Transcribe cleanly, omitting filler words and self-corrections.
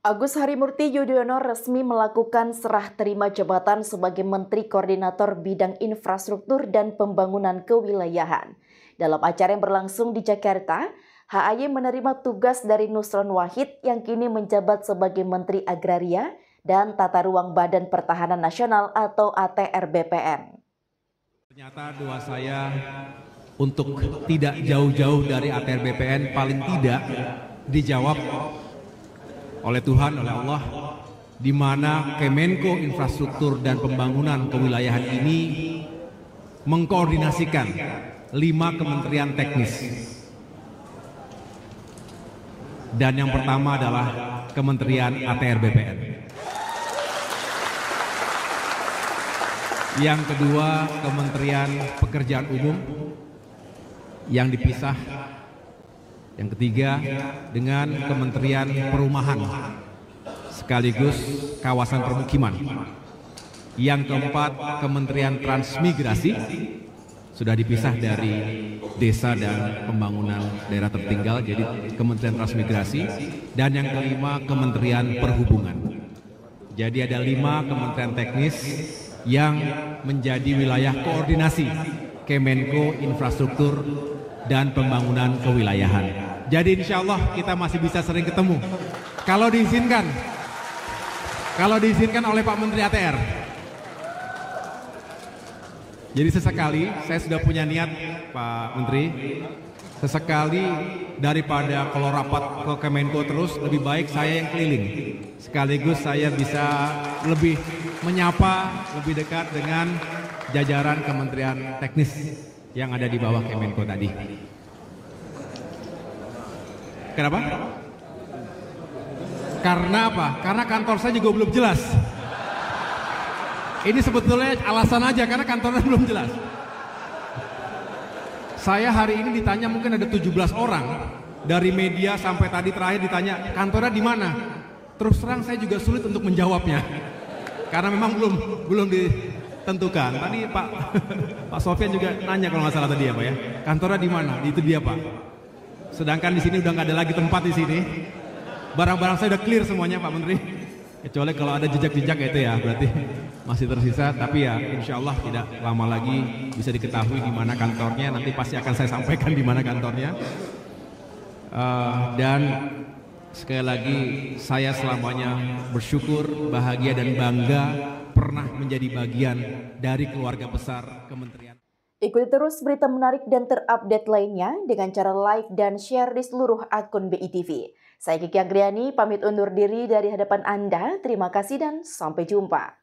Agus Harimurti Yudhoyono resmi melakukan serah terima jabatan sebagai Menteri Koordinator Bidang Infrastruktur dan Pembangunan Kewilayahan. Dalam acara yang berlangsung di Jakarta, HAY menerima tugas dari Nusron Wahid yang kini menjabat sebagai Menteri Agraria dan Tata Ruang Badan Pertahanan Nasional atau ATR BPN. Ternyata doa saya untuk tidak jauh-jauh dari ATR BPN paling tidak dijawab oleh Tuhan, oleh Allah, di mana Kemenko Infrastruktur dan Pembangunan Kewilayahan ini mengkoordinasikan 5 kementerian teknis. Dan yang pertama adalah Kementerian ATR BPN. Yang kedua, Kementerian Pekerjaan Umum yang dipisah. Yang ketiga, dengan Kementerian Perumahan sekaligus kawasan permukiman. Yang keempat, Kementerian Transmigrasi sudah dipisah dari Desa dan Pembangunan Daerah Tertinggal, jadi Kementerian Transmigrasi. Dan yang kelima, Kementerian Perhubungan. Jadi ada 5 kementerian teknis yang menjadi wilayah koordinasi Kemenko Infrastruktur dan Pembangunan Kewilayahan. Jadi insya Allah kita masih bisa sering ketemu. Kalau diizinkan oleh Pak Menteri ATR. Jadi sesekali saya sudah punya niat Pak Menteri, sesekali daripada kalau rapat ke Kemenko terus, lebih baik saya yang keliling. Sekaligus saya bisa lebih menyapa, lebih dekat dengan jajaran kementerian teknis yang ada di bawah Kemenko tadi. Kenapa? Karena apa? Karena kantor saya juga belum jelas. Ini sebetulnya alasan aja, karena kantornya belum jelas. Saya hari ini ditanya mungkin ada 17 orang dari media sampai tadi terakhir ditanya kantornya di mana. Terus terang saya juga sulit untuk menjawabnya karena memang belum ditentukan. Tadi Pak Sofyan juga nanya kalau nggak salah tadi ya Pak ya, kantornya di mana? Itu dia Pak. Sedangkan di sini udah nggak ada lagi tempat di sini. Barang-barang saya udah clear semuanya Pak Menteri. Kecuali kalau ada jejak-jejak itu ya berarti masih tersisa. Tapi ya insya Allah tidak lama lagi bisa diketahui di mana kantornya. Nanti pasti akan saya sampaikan di mana kantornya. Dan sekali lagi saya selamanya bersyukur, bahagia dan bangga pernah menjadi bagian dari keluarga besar kementerian. Ikuti terus berita menarik dan terupdate lainnya dengan cara like dan share di seluruh akun BITV. Saya Kiki Agriani pamit undur diri dari hadapan Anda. Terima kasih dan sampai jumpa.